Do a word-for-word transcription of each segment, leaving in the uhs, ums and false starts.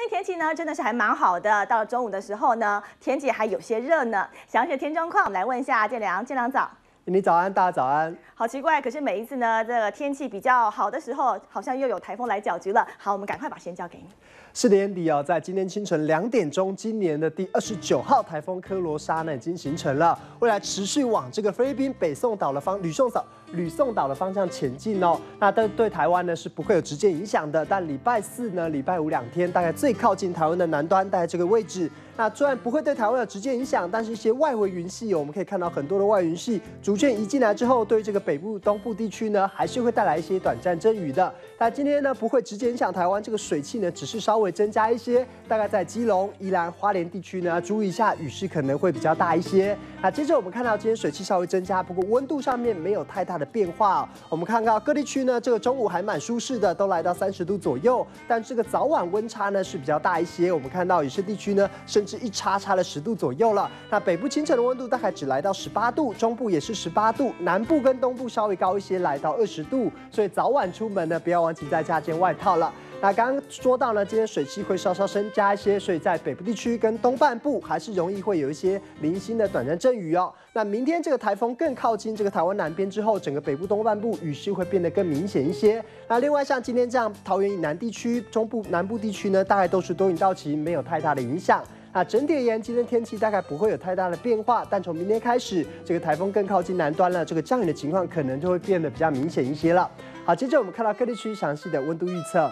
天天气呢真的是还蛮好的，到了中午的时候呢，天气还有些热呢。详细的天状况，我们来问一下建良，建良早。 你早安，大家早安。 好奇怪，可是每一次呢，这个天气比较好的时候，好像又有台风来搅局了。好，我们赶快把时间交给你。 是的，安迪哦，在今天清晨两点钟，今年的第二十九号台风科罗莎呢已经形成了，未来持续往这个菲律宾北宋岛的方吕宋岛吕宋岛的方向前进哦。那对对台湾呢是不会有直接影响的，但礼拜四呢、礼拜五两天，大概最靠近台湾的南端，大概这个位置。那虽然不会对台湾有直接影响，但是一些外围云系，我们可以看到很多的外云系逐渐移进来之后，对这个北部、东部地区呢，还是会带来一些短暂阵雨的。但今天呢，不会直接影响台湾，这个水汽呢，只是稍微增加一些，大概在基隆、宜兰、花莲地区呢，注意一下雨势可能会比较大一些。那接着我们看到今天水汽稍微增加，不过温度上面没有太大的变化哦。我们看到各地区呢，这个中午还蛮舒适的，都来到三十度左右，但这个早晚温差呢是比较大一些。我们看到有些地区呢，甚至一差差了十度左右了。那北部清晨的温度大概只来到十八度，中部也是十八度，南部跟东部稍微高一些，来到二十度。所以早晚出门呢，不要忘记再加件外套了。那刚刚说到呢，今天水汽会稍稍增加一些，所以在北部地区跟东半部还是容易会有一些零星的短暂阵雨哦。那明天这个台风更靠近这个台湾南边之后，整个北部东半部雨势会变得更明显一些。那另外像今天这样，桃园以南地区、中部南部地区呢，大概都是多云到晴，没有太大的影响。那整体而言，今天天气大概不会有太大的变化，但从明天开始，这个台风更靠近南端了，这个降雨的情况可能就会变得比较明显一些了。好，接着我们看到各地区详细的温度预测。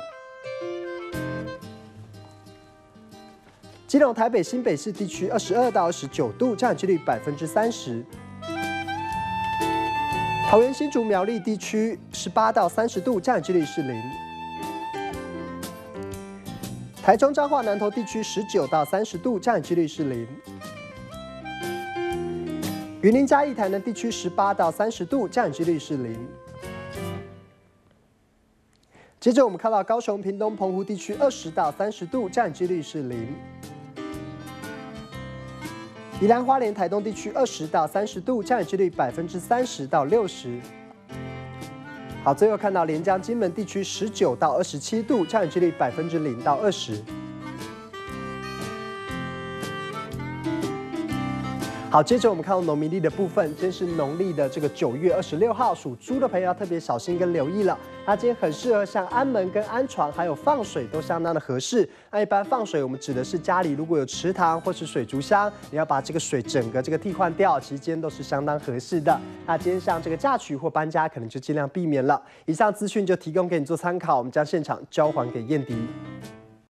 基隆、台北、新北市地区二十二到二十九度，降雨几率百分之三十。桃园、新竹、苗栗地区十八到三十度，降雨几率是零。台中、彰化、南投地区十九到三十度，降雨几率是零。云林、嘉义、台南地区十八到三十度，降雨几率是零。接着我们看到高雄、屏东、澎湖地区二十到三十度，降雨几率是零。宜兰花莲、台东地区二十到三十度，降雨几率百分之三十到六十。好，最后看到连江、金门地区十九到二十七度，降雨几率百分之零到二十。好，接着我们看到农民历的部分，今天是农历的这个九月二十六号，属猪的朋友要特别小心跟留意了。那今天很适合像安门跟安床，还有放水都相当的合适。那一般放水，我们指的是家里如果有池塘或是水族箱，你要把这个水整个这个替换掉，其实今天都是相当合适的。那今天像这个嫁娶或搬家，可能就尽量避免了。以上资讯就提供给你做参考，我们将现场交还给燕迪。